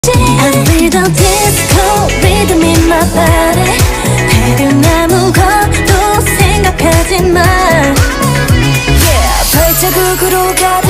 I feel the disco rhythm in my body. 다른 아무것도 생각하지 마. Yeah, 발자국으로 가